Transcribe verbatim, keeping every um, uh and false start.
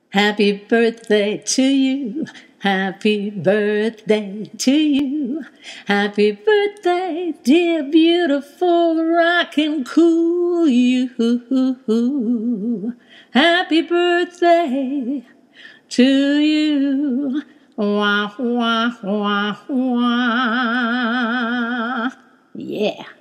Happy birthday to you. Happy birthday to you. Happy birthday, dear beautiful rockin' cool you. Happy birthday to you. Wah, wah, wah, wah. Yeah.